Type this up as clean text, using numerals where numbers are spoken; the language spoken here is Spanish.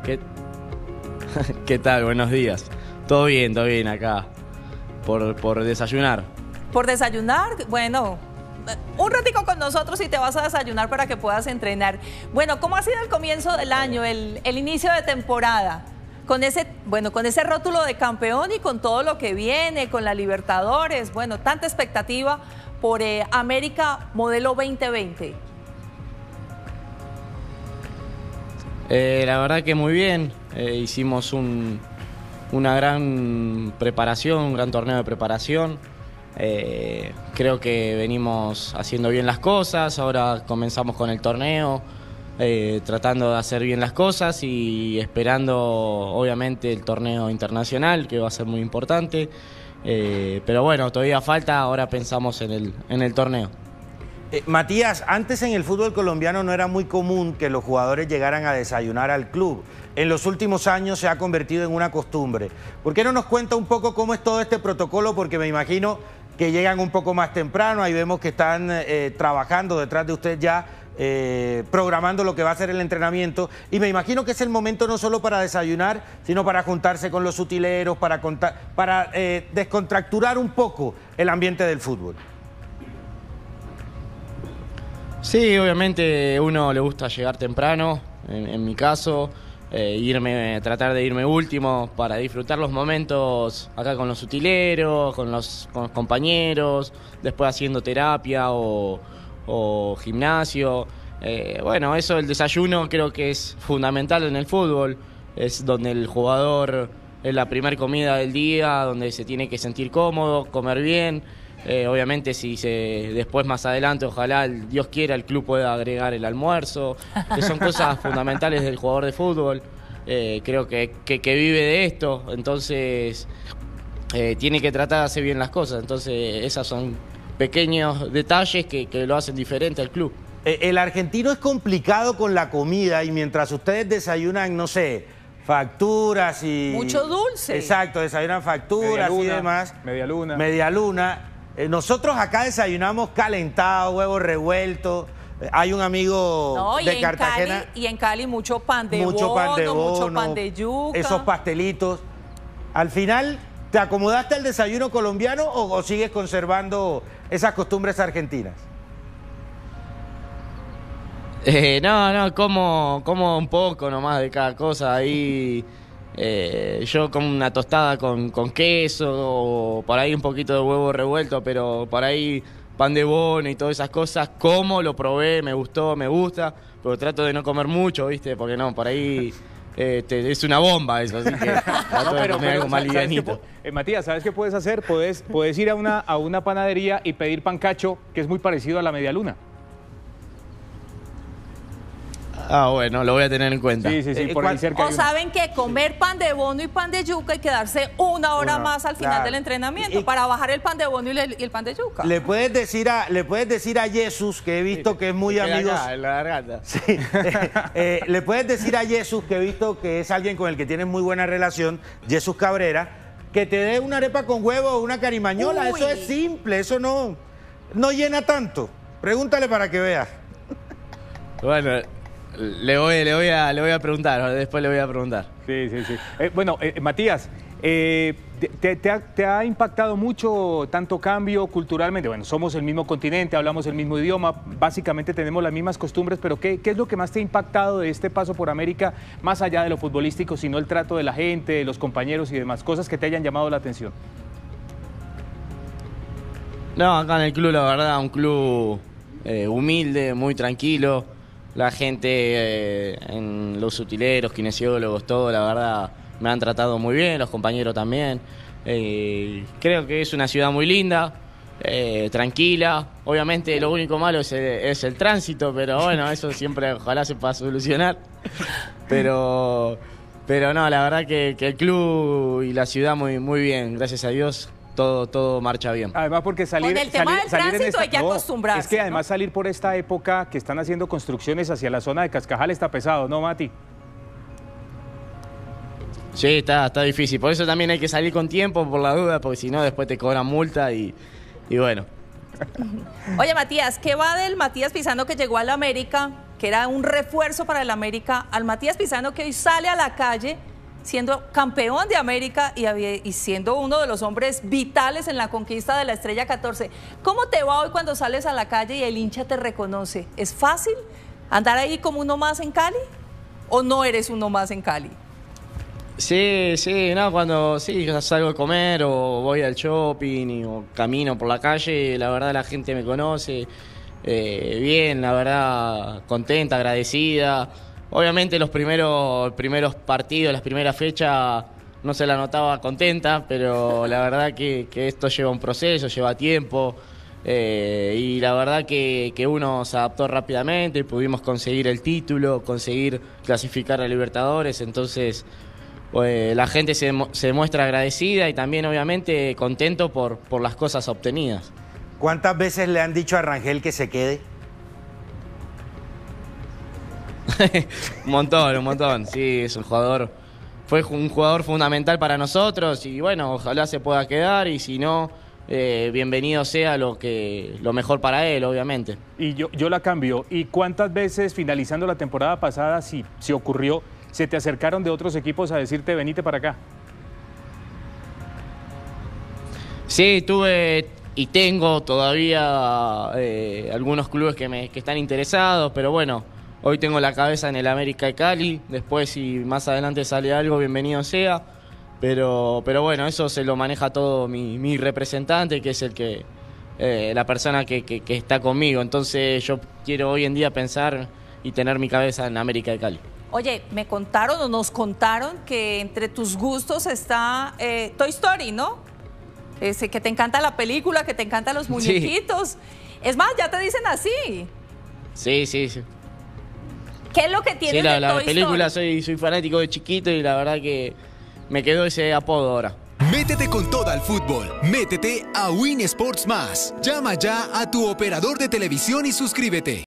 ¿Qué, ¿Qué tal? Buenos días. Todo bien acá. Por desayunar. ¿Por desayunar? Bueno, un ratico con nosotros y te vas a desayunar para que puedas entrenar. Bueno, ¿cómo ha sido el comienzo del año, el inicio de temporada? Con ese rótulo de campeón y con todo lo que viene, con la Libertadores, bueno, tanta expectativa por América Modelo 2020. La verdad que muy bien. Hicimos una gran preparación, un gran torneo de preparación. Creo que venimos haciendo bien las cosas. Ahora comenzamos con el torneo, tratando de hacer bien las cosas y esperando obviamente el torneo internacional, que va a ser muy importante. Pero bueno, todavía falta. Ahora pensamos en el torneo. Matías, antes en el fútbol colombiano no era muy común que los jugadores llegaran a desayunar al club. En los últimos años se ha convertido en una costumbre. ¿Por qué no nos cuenta un poco cómo es todo este protocolo? Porque me imagino que llegan un poco más temprano. Ahí vemos que están trabajando detrás de usted ya, programando lo que va a ser el entrenamiento. Y me imagino que es el momento no solo para desayunar, sino para juntarse con los utileros, para descontracturar un poco el ambiente del fútbol. Sí, obviamente uno le gusta llegar temprano, en mi caso, tratar de irme último para disfrutar los momentos acá con los utileros, con los compañeros, después haciendo terapia o gimnasio. Bueno, eso del desayuno creo que es fundamental en el fútbol, es donde el jugador es la primera comida del día, donde se tiene que sentir cómodo, comer bien. Obviamente después más adelante, ojalá Dios quiera, el club pueda agregar el almuerzo, que son cosas fundamentales del jugador de fútbol. Creo que vive de esto, entonces tiene que tratar de hacer bien las cosas. Entonces esos son pequeños detalles que lo hacen diferente al club. El argentino es complicado con la comida y mientras ustedes desayunan, no sé, facturas y... Mucho dulce. Exacto, desayunan facturas y demás. Media luna. Media luna. Nosotros acá desayunamos calentado, huevos revueltos. Hay un amigo de Cartagena. Y en Cali mucho pan de bono, mucho pan de yuca. Esos pastelitos. Al final, ¿te acomodaste al desayuno colombiano o sigues conservando esas costumbres argentinas? No, como un poco nomás de cada cosa ahí. Yo como una tostada con queso o por ahí un poquito de huevo revuelto, pero por ahí pan de bono y todas esas cosas, lo probé, me gustó, me gusta, pero trato de no comer mucho, ¿viste? Porque no, por ahí es una bomba eso, así que trato de comer algo más livianito. Matías, ¿sabes qué puedes hacer? Puedes ir a una panadería y pedir pancacho, que es muy parecido a la media luna. Ah, bueno, lo voy a tener en cuenta. Sí, por ahí cerca. O saben que comer pan de bono y pan de yuca y quedarse una hora más al final del entrenamiento para bajar el pan de bono y el pan de yuca. Le puedes decir a Jesús, que he visto que es muy amigo. En la garganta. Sí. Le puedes decir a Jesús, que he visto que es alguien con el que tienes muy buena relación, Jesús Cabrera, que te dé una arepa con huevo o una carimañola. Eso es simple, eso no llena tanto. Pregúntale para que veas. Bueno, le voy a preguntar, después le voy a preguntar. Sí. Matías, ¿te ha impactado mucho tanto cambio culturalmente? Bueno, somos el mismo continente, hablamos el mismo idioma, básicamente tenemos las mismas costumbres, pero ¿qué es lo que más te ha impactado de este paso por América, más allá de lo futbolístico, sino el trato de la gente, de los compañeros y demás, cosas que te hayan llamado la atención? No, acá en el club, la verdad, un club humilde, muy tranquilo. La gente, en los utileros, kinesiólogos, todo, la verdad, me han tratado muy bien, los compañeros también. Creo que es una ciudad muy linda, tranquila. Obviamente lo único malo es el tránsito, pero bueno, eso siempre ojalá se pueda solucionar. Pero no, la verdad que el club y la ciudad muy bien, gracias a Dios. Todo marcha bien. Además, porque con el tema del tránsito hay que acostumbrarse. Es que además salir por esta época que están haciendo construcciones hacia la zona de Cascajal está pesado, ¿no, Mati? Sí, está difícil. Por eso también hay que salir con tiempo, por la duda, porque si no después te cobran multa y bueno. Oye, Matías, ¿qué va del Matías Pisano que llegó a la América, que era un refuerzo para el América, al Matías Pizano que hoy sale a la calle siendo campeón de América y siendo uno de los hombres vitales en la conquista de la Estrella 14. ¿Cómo te va hoy cuando sales a la calle y el hincha te reconoce? ¿Es fácil andar ahí como uno más en Cali? ¿O no eres uno más en Cali? Sí, no, cuando salgo a comer o voy al shopping o camino por la calle, la verdad la gente me conoce bien, la verdad contenta, agradecida. Obviamente los primeros partidos, las primeras fechas no se la notaba contenta, pero la verdad que esto lleva un proceso, lleva tiempo y la verdad que uno se adaptó rápidamente, pudimos conseguir el título, conseguir clasificar a Libertadores, entonces la gente se muestra agradecida y también obviamente contento por las cosas obtenidas. ¿Cuántas veces le han dicho a Rangel que se quede? Un montón, sí, es un jugador, fue un jugador fundamental para nosotros y bueno, ojalá se pueda quedar y si no, bienvenido sea lo mejor para él, obviamente. Y yo la cambio. ¿Y cuántas veces finalizando la temporada pasada, si ocurrió, se te acercaron de otros equipos a decirte venite para acá? Sí, tuve y tengo todavía algunos clubes que están interesados, pero bueno, hoy tengo la cabeza en el América de Cali, después si más adelante sale algo, bienvenido sea, pero bueno, eso se lo maneja todo mi representante, que es la persona que está conmigo, entonces yo quiero hoy en día pensar y tener mi cabeza en América de Cali. Oye, me contaron o nos contaron que entre tus gustos está Toy Story, ¿no? Que te encanta la película, que te encantan los muñequitos. Sí. Es más, ya te dicen así. Sí. ¿Qué es lo que tienes de la Toy película Story? Soy fanático de chiquito y la verdad que me quedó ese apodo ahora. Métete con toda al fútbol. Métete a Win Sports Más. Llama ya a tu operador de televisión y suscríbete.